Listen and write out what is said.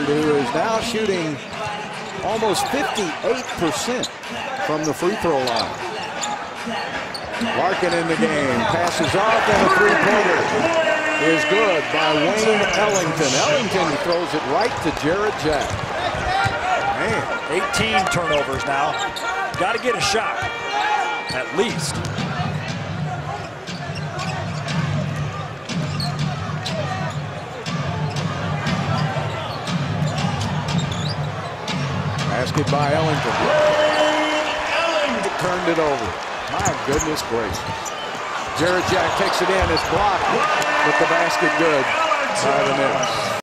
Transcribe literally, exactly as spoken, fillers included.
Larkland, who is now shooting almost fifty-eight percent from the free throw line. Larkin in the game, passes off, and a three-pointer is good by Wayne Ellington. Ellington throws it right to Jarrett Jack. Man, eighteen turnovers now. Got to get a shot, at least. Basket by Ellington. He turned it over. My goodness gracious. Jarrett Jack takes it in. It's blocked, but the basket good by the Knicks.